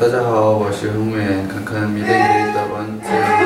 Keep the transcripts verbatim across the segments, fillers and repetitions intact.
大家好，我是홍웬看看미래의 두 번째。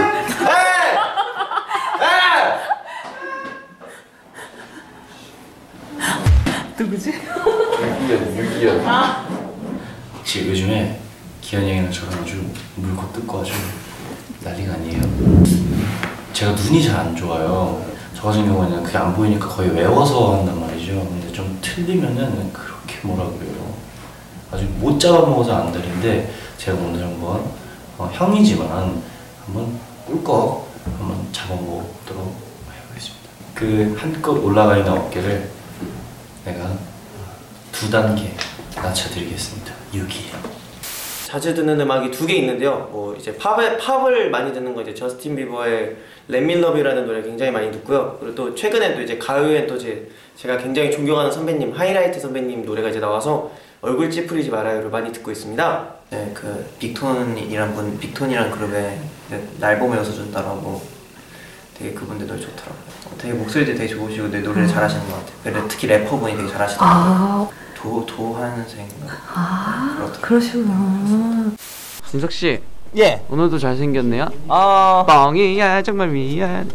누구지? 유기현, 유기현. 아. 혹시 요즘에 기현이 형이랑 저랑 아주 물고 뜯고 아주 난리가 아니에요. 제가 눈이 잘 안 좋아요. 저 같은 경우는 그게 안 보이니까 거의 외워서 한단 말이죠. 근데 좀 틀리면은 그렇게 뭐라 그래요. 아주 못 잡아먹어서 안달인데 제가 오늘 한번 어, 형이지만 한번 꿀꺽 한번 잡아보도록 해보겠습니다. 그 한껏 올라가 있는 어깨를 내가 두 단계 낮춰드리겠습니다. 유기현. 자주 듣는 음악이 두 개 있는데요. 뭐 이제 팝에, 팝을 많이 듣는 거 이제 저스틴 비버의 Let Me Love You라는 노래 굉장히 많이 듣고요. 그리고 또 최근에 또 이제 가요엔 또 제, 제가 굉장히 존경하는 선배님 하이라이트 선배님 노래가 이제 나와서 얼굴 찌푸리지 말아요를 많이 듣고 있습니다. 네, 그 빅톤이란 분, 빅톤이란 그룹에 날 보며 웃어준다라고 되게 그분들 노래 좋더라고요. 되게 목소리도 되게 좋으시고 내 노래를 잘하시는 것 같아요. 특히 래퍼분이 되게 잘하시더라고요. 아 도, 도한생인가? 아 그러시구나. 진석씨. 예. 오늘도 잘생겼네요. 아 뻥이야 정말 미안.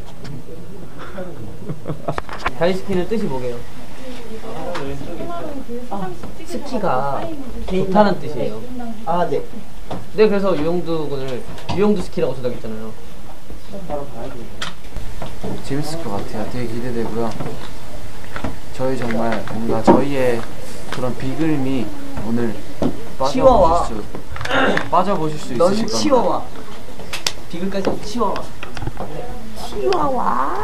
다이스키는 뜻이 뭐게요? 아, 스키가 좋다는 뜻이에요. 아 네. 네 그래서 유영두 군을 유영두 스키라고 저장했잖아요. 재밌을 것 같아요. 되게 기대되고요. 저희 정말 뭔가 저희의 그런 비글미 오늘 빠져보실 수, 빠져보실 수 있으실 겁니다. 넌 치워와. 비글까지 치워와. 치워와.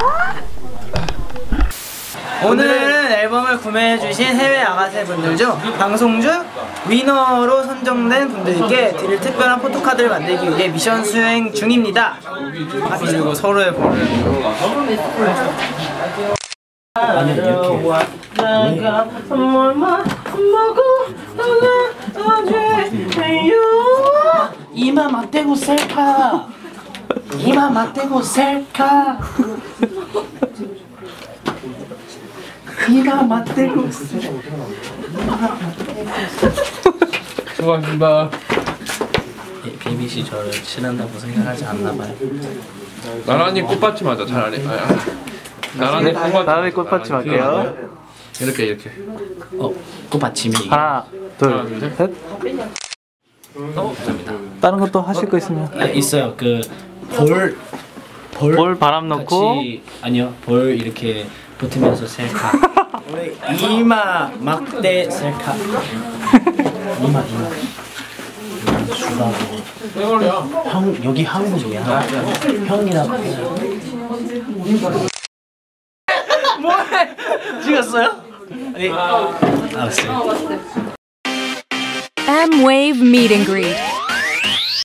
오늘은 앨범을 구매해주신 해외 아가새 분들 중 방송 중 위너로 선정된 분들께 드릴 특별한 포토카드를 만들기 위해 미션 수행 중입니다. 아, 그리고 서로의 번호를 아니 이렇게 이마 맞대고 셀카 이마 맞대고 셀카 이마 맞대고 셀카. 수고하셨습니다. 비비씨 저를 싫어한다고 생각하지 않나봐요. 나란히 꽃받침 하자 차라리. 아, 아. 나란히 꽃받침. 나란히 꽃받침 할게요. 이렇게 이렇게. 어? 꽃받침이 하나 둘 셋. 어? 감사합니다. 다른 것도 하실 거 있으면. 아, 있어요. 그 볼 볼, 볼 바람 넣고 같이, 아니요 볼 이렇게 붙으면서 셀카. 이마 막대 셀카. 이마 이마 주라고. 형 여기 한국이야. 형이라고. 뭐해? 찍었어요? 네. 알았어요. M-Wave Meet and Greet.